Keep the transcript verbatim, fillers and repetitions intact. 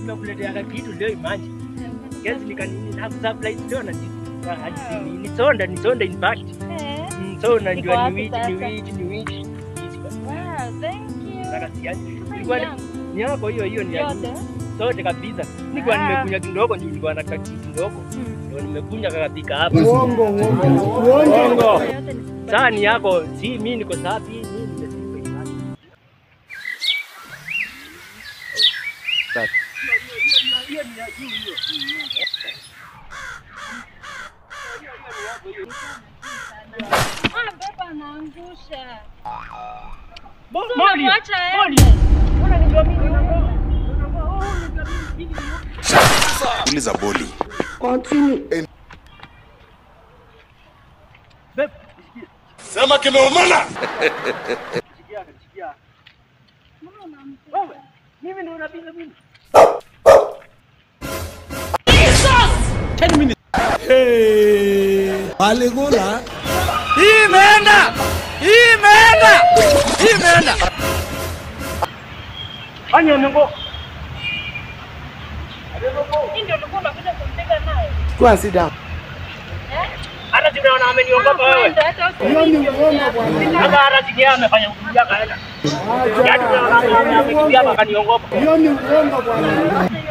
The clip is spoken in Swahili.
nimekuletea kitu leo imagine. Guess nikanini na surprise leo na ni sonda ni sonda in fact. Eh. So unajua ni wiki ni wiki ni wiki. Wow, thank you. Sasa siaje. Ilikuwa ni yako hiyo hiyo ni yote. Sote kabisa. Nilikuwa nimekunya kidogo ndio nilikuwa na kitu kidogo. Ndio nimekunya kakapika hapa. Uongo uongo. Uongo. Sasa ni yako, si mimi niko safi, mimi nimesipa imani. Sasa. Hiyo ni ya juu hiyo. Ah, baba anaangusha. Moli. Moli. Mbona ndio mimi na Uliza boli. Continue. Beb, Sema kimeumana. sikia, sikia. Wewe, mimi ndio unapiga mimi. ten minutes. Hey. Aligula. Hii imeenda. Hii imeenda. Hii imeenda. Fanya nongo. Ndio ulikuwa unakuja kumtega naye. Go and sit down. Eh? Hata tunaona ameniongopa wewe. Hiyo ni uongo bwana. Kama hata sikia amefanya kuja kaenda. Yaani tunaona amekimbia mpaka niongopa. Hiyo ni uongo bwana.